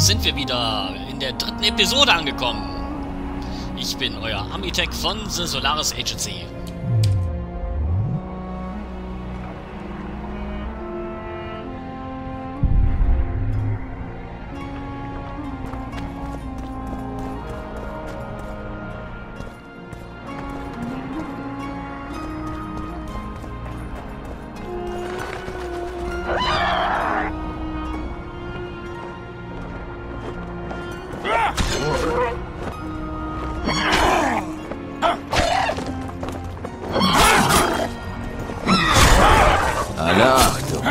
sind wir wieder in der dritten Episode angekommen. Ich bin euer Amitech von The Solaris Agency. Alle Achtung!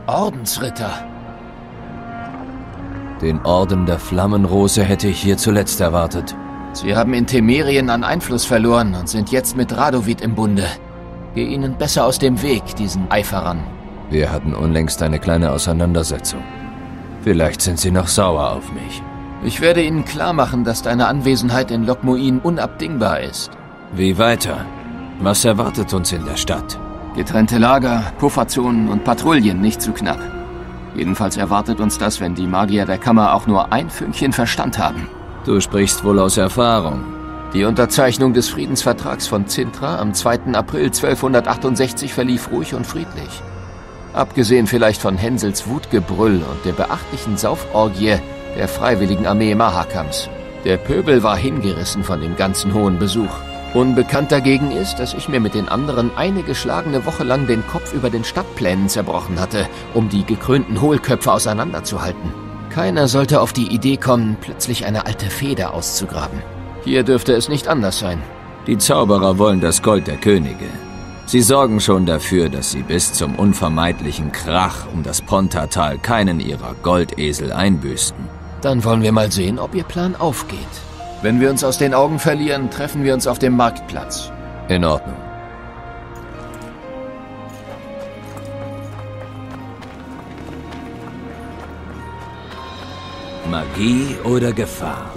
Ordensritter. Den Orden der Flammenrose hätte ich hier zuletzt erwartet. Sie haben in Temerien an Einfluss verloren und sind jetzt mit Radovid im Bunde. Geh ihnen besser aus dem Weg, diesen Eiferern. Wir hatten unlängst eine kleine Auseinandersetzung. Vielleicht sind sie noch sauer auf mich. Ich werde ihnen klarmachen, dass deine Anwesenheit in Lokmuin unabdingbar ist. Wie weiter? Was erwartet uns in der Stadt? Getrennte Lager, Pufferzonen und Patrouillen nicht zu knapp. Jedenfalls erwartet uns das, wenn die Magier der Kammer auch nur ein Fünkchen Verstand haben. Du sprichst wohl aus Erfahrung. Die Unterzeichnung des Friedensvertrags von Cintra am 2. April 1268 verlief ruhig und friedlich. Abgesehen vielleicht von Hänsels Wutgebrüll und der beachtlichen Sauforgie der freiwilligen Armee Mahakams. Der Pöbel war hingerissen von dem ganzen hohen Besuch. Unbekannt dagegen ist, dass ich mir mit den anderen eine geschlagene Woche lang den Kopf über den Stadtplänen zerbrochen hatte, um die gekrönten Hohlköpfe auseinanderzuhalten. Keiner sollte auf die Idee kommen, plötzlich eine alte Feder auszugraben. Hier dürfte es nicht anders sein. Die Zauberer wollen das Gold der Könige. Sie sorgen schon dafür, dass sie bis zum unvermeidlichen Krach um das Pontatal keinen ihrer Goldesel einbüßten. Dann wollen wir mal sehen, ob ihr Plan aufgeht. Wenn wir uns aus den Augen verlieren, treffen wir uns auf dem Marktplatz. In Ordnung. Magie oder Gefahr?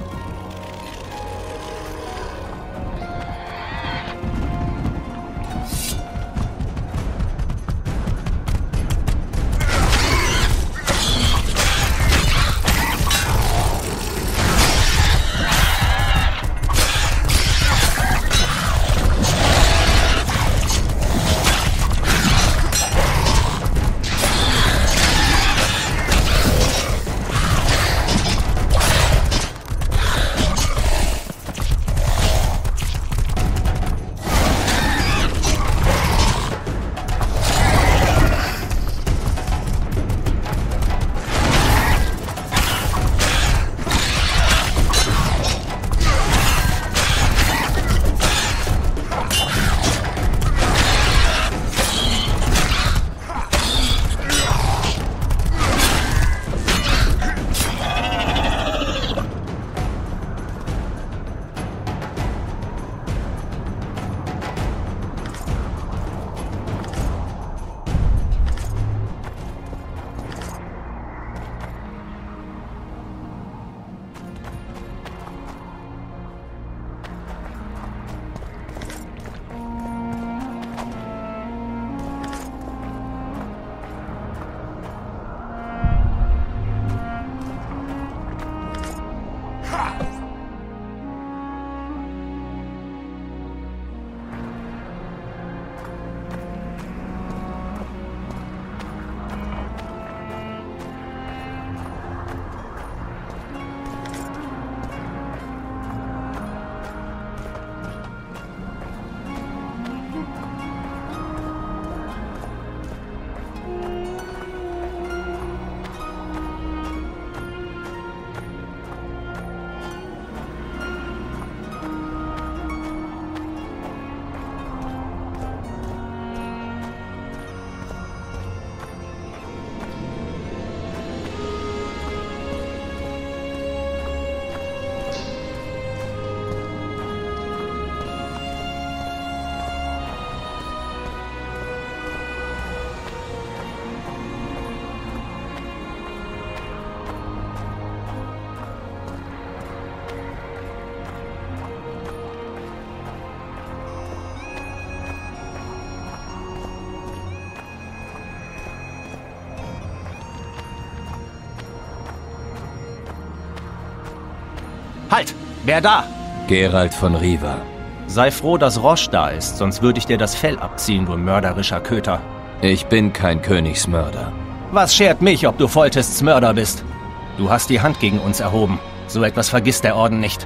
Halt! Wer da? Geralt von Riva. Sei froh, dass Roche da ist, sonst würde ich dir das Fell abziehen, du mörderischer Köter. Ich bin kein Königsmörder. Was schert mich, ob du Foltests Mörder bist? Du hast die Hand gegen uns erhoben. So etwas vergisst der Orden nicht.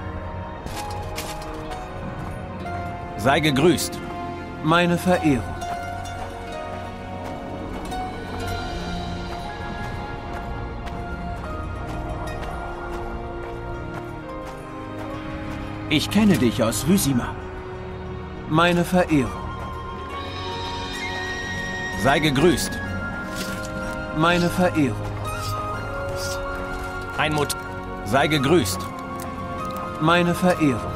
Sei gegrüßt. Meine Verehrung. Ich kenne dich aus Vizima. Meine Verehrung. Sei gegrüßt. Meine Verehrung. Ein Mut. Sei gegrüßt. Meine Verehrung.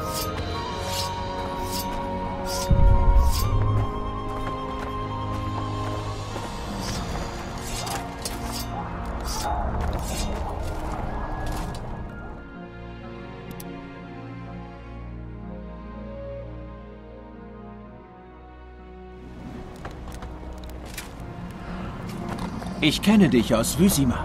Ich kenne dich aus Vizima.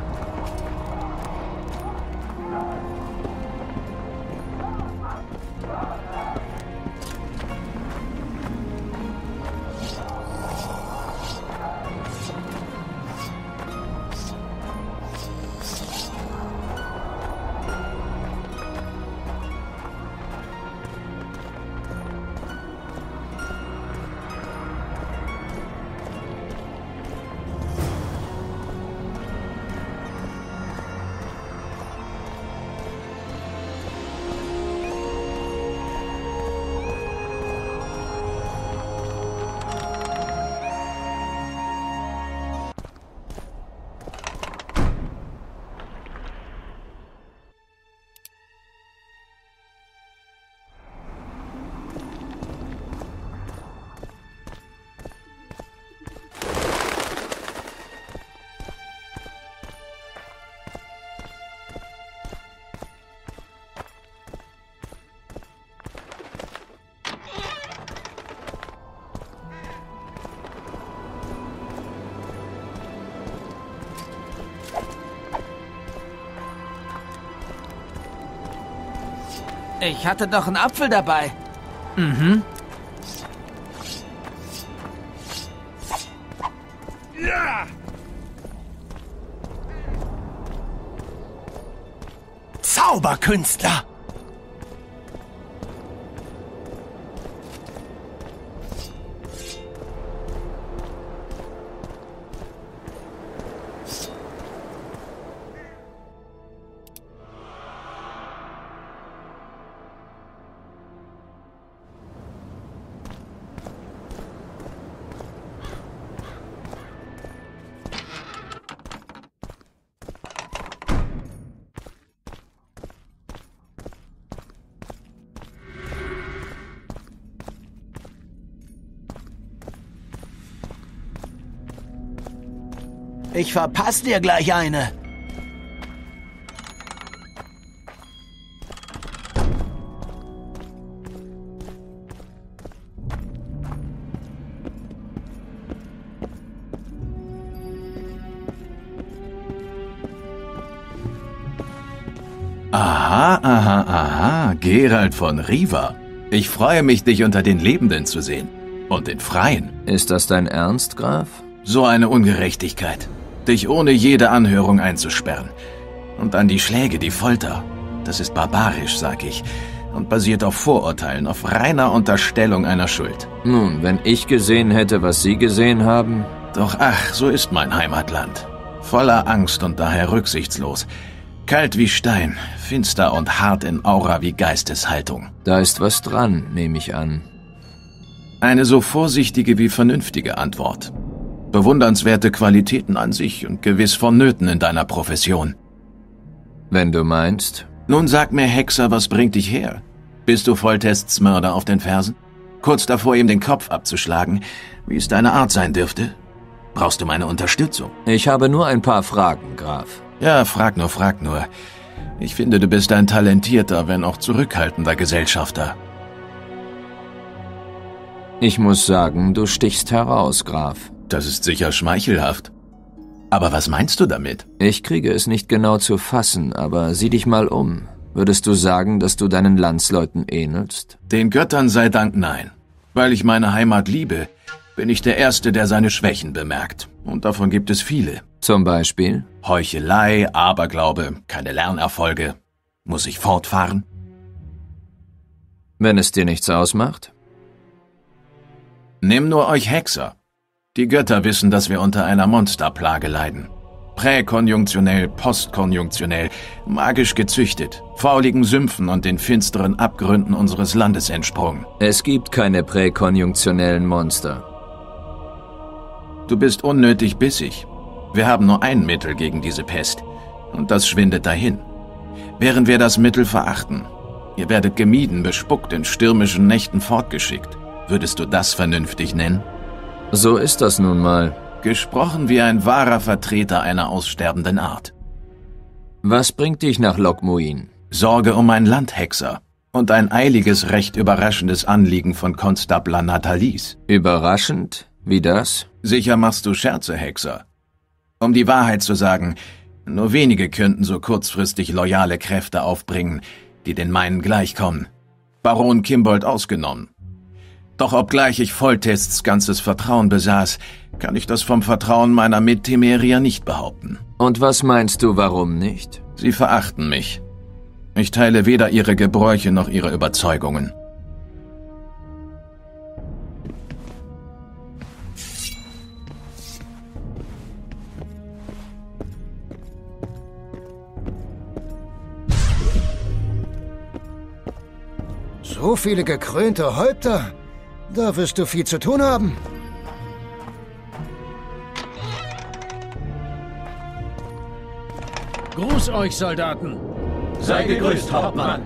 Ich hatte doch einen Apfel dabei. Ja! Zauberkünstler! Ich verpass dir gleich eine. Aha, Geralt von Riva. Ich freue mich, dich unter den Lebenden zu sehen. Und den Freien. Ist das dein Ernst, Graf? So eine Ungerechtigkeit. Dich ohne jede Anhörung einzusperren. Und dann die Schläge, die Folter. Das ist barbarisch, sag ich. Und basiert auf Vorurteilen, auf reiner Unterstellung einer Schuld. Nun, wenn ich gesehen hätte, was Sie gesehen haben... Doch ach, so ist mein Heimatland. Voller Angst und daher rücksichtslos. Kalt wie Stein, finster und hart in Aura wie Geisteshaltung. Da ist was dran, nehme ich an. Eine so vorsichtige wie vernünftige Antwort. Bewundernswerte Qualitäten an sich und gewiss vonnöten in deiner Profession. Wenn du meinst. Nun sag mir, Hexer, was bringt dich her? Bist du Foltests Mörder auf den Fersen? Kurz davor, ihm den Kopf abzuschlagen, wie es deine Art sein dürfte? Brauchst du meine Unterstützung? Ich habe nur ein paar Fragen, Graf. Ja, frag nur. Ich finde, du bist ein talentierter, wenn auch zurückhaltender Gesellschafter. Ich muss sagen, du stichst heraus, Graf. Das ist sicher schmeichelhaft. Aber was meinst du damit? Ich kriege es nicht genau zu fassen, aber sieh dich mal um. Würdest du sagen, dass du deinen Landsleuten ähnelst? Den Göttern sei Dank nein. Weil ich meine Heimat liebe, bin ich der Erste, der seine Schwächen bemerkt. Und davon gibt es viele. Zum Beispiel? Heuchelei, Aberglaube, keine Lernerfolge. Muss ich fortfahren? Wenn es dir nichts ausmacht? Nimm nur euch Hexer. Die Götter wissen, dass wir unter einer Monsterplage leiden. Präkonjunktionell, postkonjunktionell, magisch gezüchtet, fauligen Sümpfen und den finsteren Abgründen unseres Landes entsprungen. Es gibt keine präkonjunktionellen Monster. Du bist unnötig bissig. Wir haben nur ein Mittel gegen diese Pest. Und das schwindet dahin. Während wir das Mittel verachten, ihr werdet gemieden, bespuckt, in stürmischen Nächten fortgeschickt. Würdest du das vernünftig nennen? So ist das nun mal. Gesprochen wie ein wahrer Vertreter einer aussterbenden Art. Was bringt dich nach Lokmuin? Sorge um ein Landhexer und ein eiliges, recht überraschendes Anliegen von Konstabler Nathalis. Überraschend? Wie das? Sicher machst du Scherze, Hexer. Um die Wahrheit zu sagen, nur wenige könnten so kurzfristig loyale Kräfte aufbringen, die den meinen gleichkommen. Baron Kimbold ausgenommen. Doch obgleich ich Foltests ganzes Vertrauen besaß, kann ich das vom Vertrauen meiner Mittemerier nicht behaupten. Und was meinst du, warum nicht? Sie verachten mich. Ich teile weder ihre Gebräuche noch ihre Überzeugungen. So viele gekrönte Häupter? Da wirst du viel zu tun haben. Gruß euch, Soldaten! Sei gegrüßt, Hauptmann!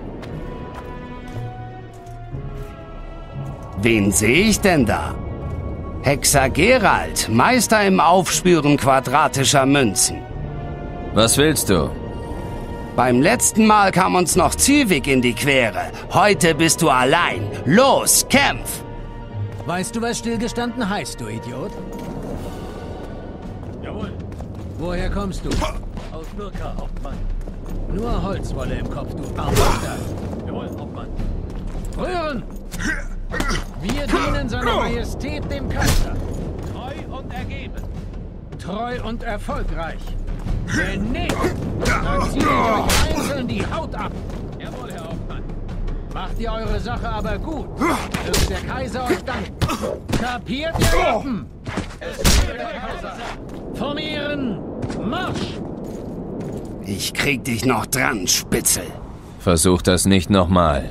Wen sehe ich denn da? Hexer Gerald, Meister im Aufspüren quadratischer Münzen. Was willst du? Beim letzten Mal kam uns noch Züvik in die Quere. Heute bist du allein. Los, kämpf! Weißt du, was stillgestanden heißt, du Idiot? Jawohl. Woher kommst du? Aus Birka, Hauptmann. Nur Holzwolle im Kopf, du Arbeiter. Jawohl, Hauptmann. Rühren! Wir dienen seiner Majestät, dem Kaiser. Treu und ergeben. Treu und erfolgreich. Wenn nicht, dann ziehe ich euch einzeln die Haut ab. Jawohl, Herr Hauptmann. Macht ihr eure Sache aber gut, wird der Kaiser euch danken. Kapiert ihr Waffen? Formieren! Marsch! Ich krieg dich noch dran, Spitzel. Versuch das nicht nochmal.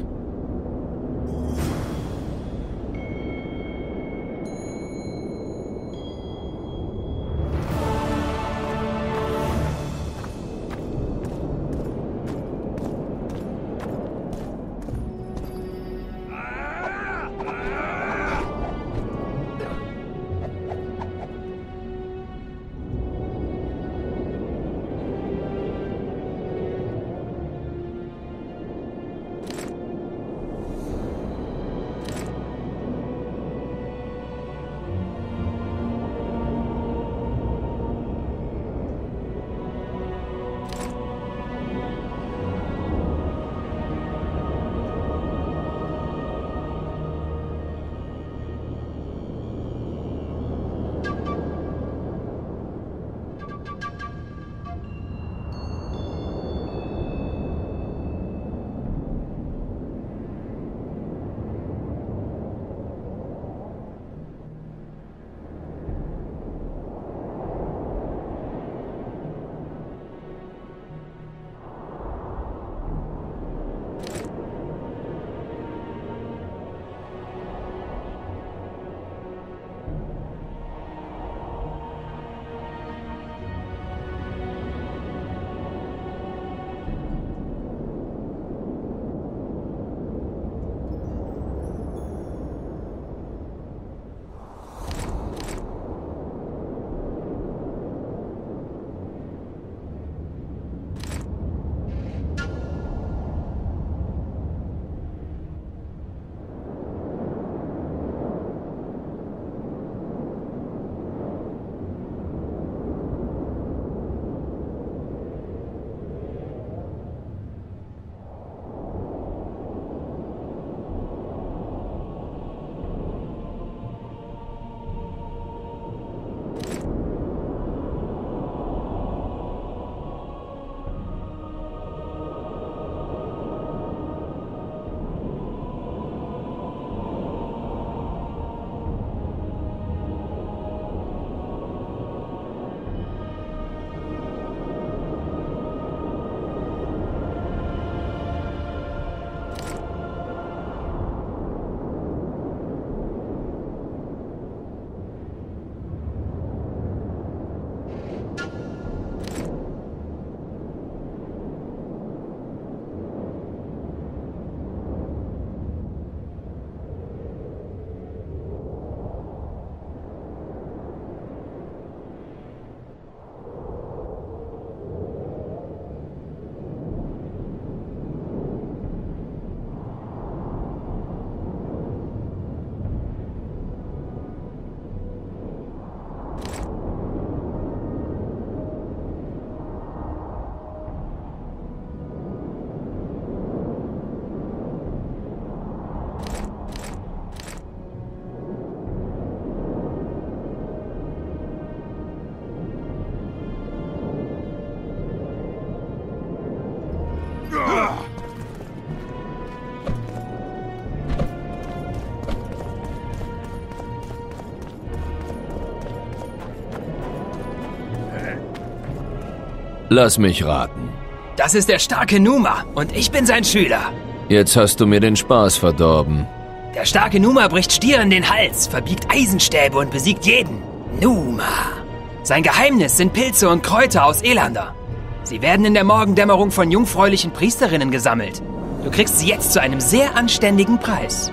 Lass mich raten. Das ist der starke Numa und ich bin sein Schüler. Jetzt hast du mir den Spaß verdorben. Der starke Numa bricht Stieren den Hals, verbiegt Eisenstäbe und besiegt jeden. Numa. Sein Geheimnis sind Pilze und Kräuter aus Elander. Sie werden in der Morgendämmerung von jungfräulichen Priesterinnen gesammelt. Du kriegst sie jetzt zu einem sehr anständigen Preis.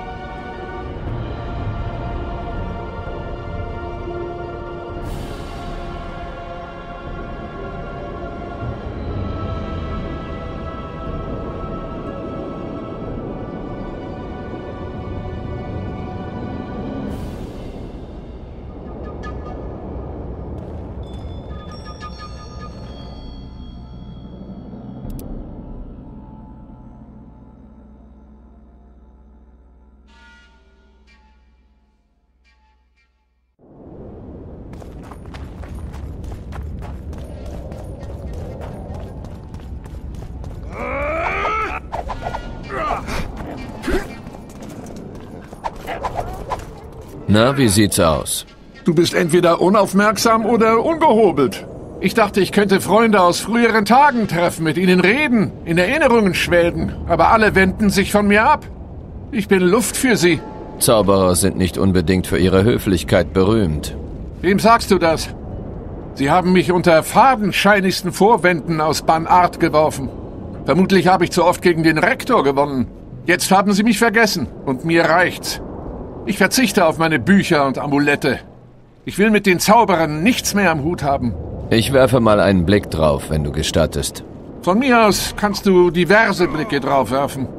Na, wie sieht's aus? Du bist entweder unaufmerksam oder ungehobelt. Ich dachte, ich könnte Freunde aus früheren Tagen treffen, mit ihnen reden, in Erinnerungen schwelgen, aber alle wenden sich von mir ab. Ich bin Luft für sie. Zauberer sind nicht unbedingt für ihre Höflichkeit berühmt. Wem sagst du das? Sie haben mich unter fadenscheinigsten Vorwänden aus Banart geworfen. Vermutlich habe ich zu oft gegen den Rektor gewonnen. Jetzt haben sie mich vergessen und mir reicht's. Ich verzichte auf meine Bücher und Amulette. Ich will mit den Zauberern nichts mehr am Hut haben. Ich werfe mal einen Blick drauf, wenn du gestattest. Von mir aus kannst du diverse Blicke drauf werfen.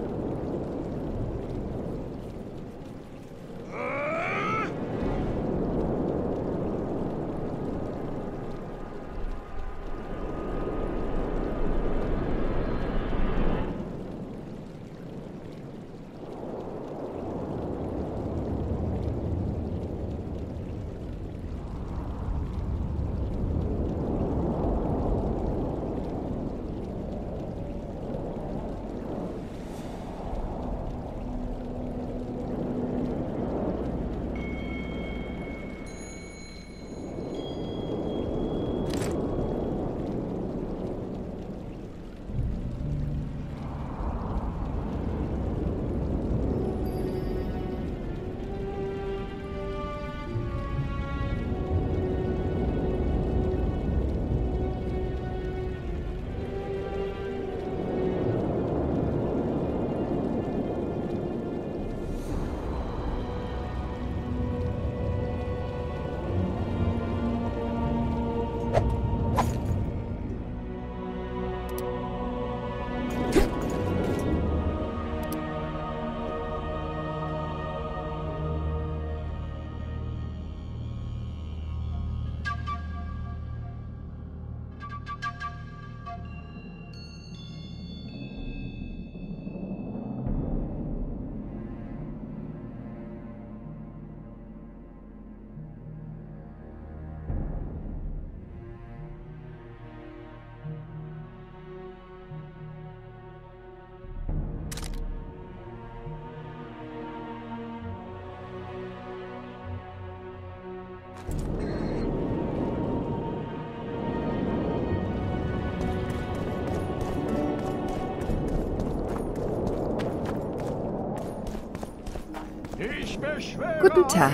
Guten Tag.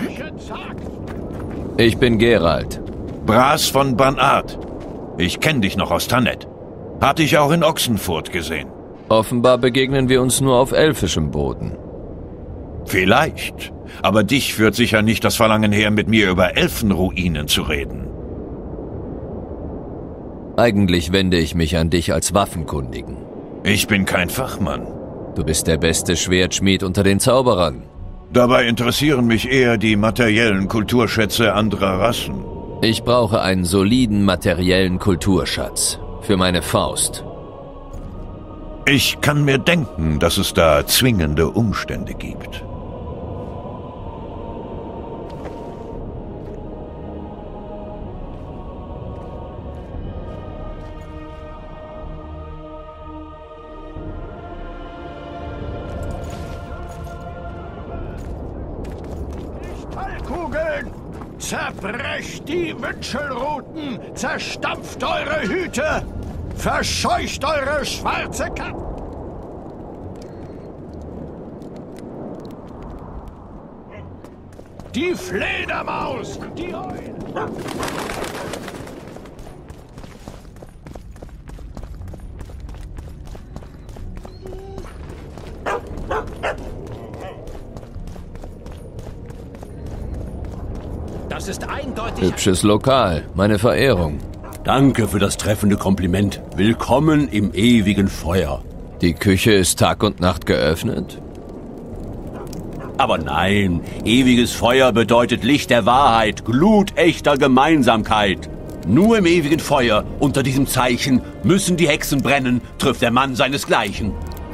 Ich bin Geralt. Bras von Banart. Ich kenne dich noch aus Tannet. Hab dich auch in Ochsenfurt gesehen. Offenbar begegnen wir uns nur auf elfischem Boden. Vielleicht. Aber dich führt sicher nicht das Verlangen her, mit mir über Elfenruinen zu reden. Eigentlich wende ich mich an dich als Waffenkundigen. Ich bin kein Fachmann. Du bist der beste Schwertschmied unter den Zauberern. Dabei interessieren mich eher die materiellen Kulturschätze anderer Rassen. Ich brauche einen soliden materiellen Kulturschatz. Für meine Faust. Ich kann mir denken, dass es da zwingende Umstände gibt. Zerbrecht die Wünschelruten, zerstampft eure Hüte, verscheucht eure schwarze Kappe. Die Fledermaus, die Eule. Das ist eindeutig. Hübsches Lokal, meine Verehrung. Danke für das treffende Kompliment. Willkommen im ewigen Feuer. Die Küche ist Tag und Nacht geöffnet? Aber nein, ewiges Feuer bedeutet Licht der Wahrheit, Glut echter Gemeinsamkeit. Nur im ewigen Feuer, unter diesem Zeichen, müssen die Hexen brennen, trifft der Mann seinesgleichen.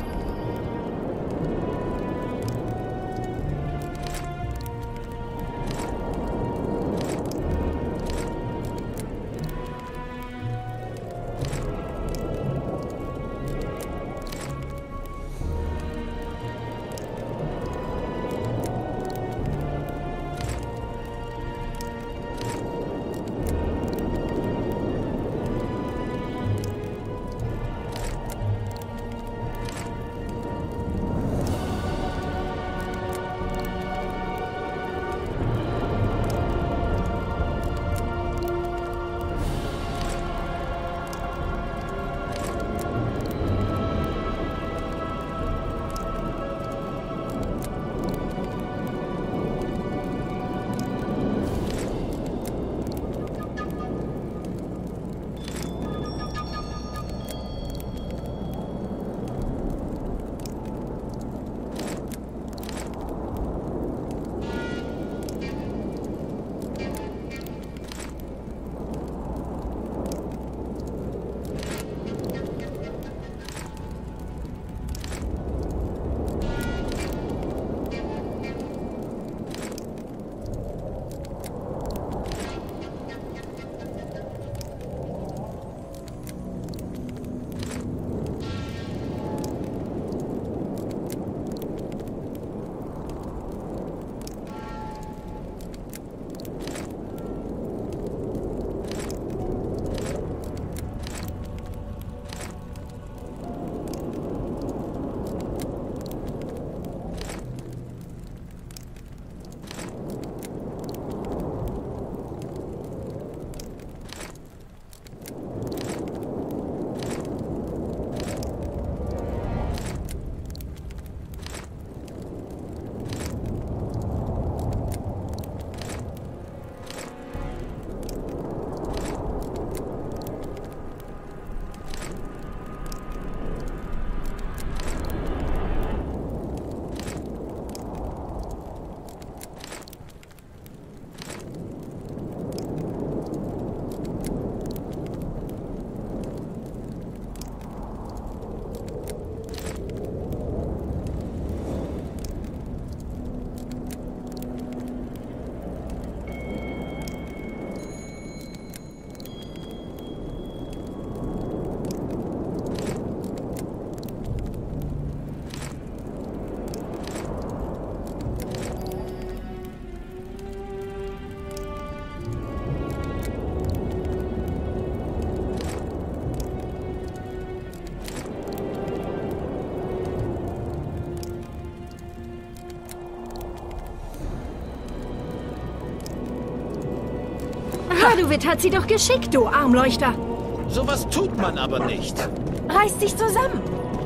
Radovid hat sie doch geschickt, du Armleuchter. Sowas tut man aber nicht. Reiß dich zusammen.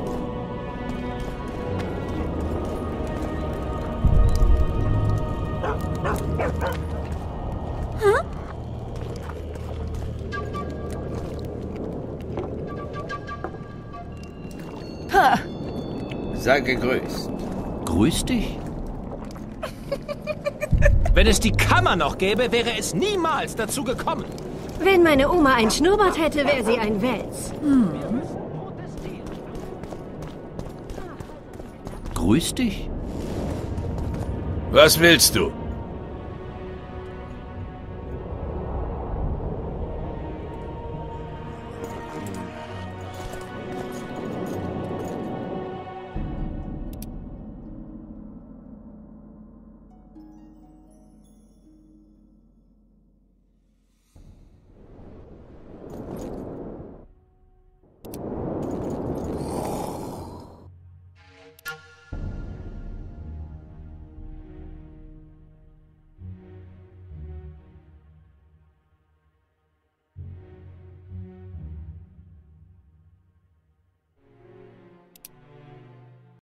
Hm? Ha. Sei gegrüßt. Grüß dich. Wenn es die Kammer noch gäbe, wäre es niemals dazu gekommen. Wenn meine Oma ein Schnurrbart hätte, wäre sie ein Wels. Grüß dich. Was willst du?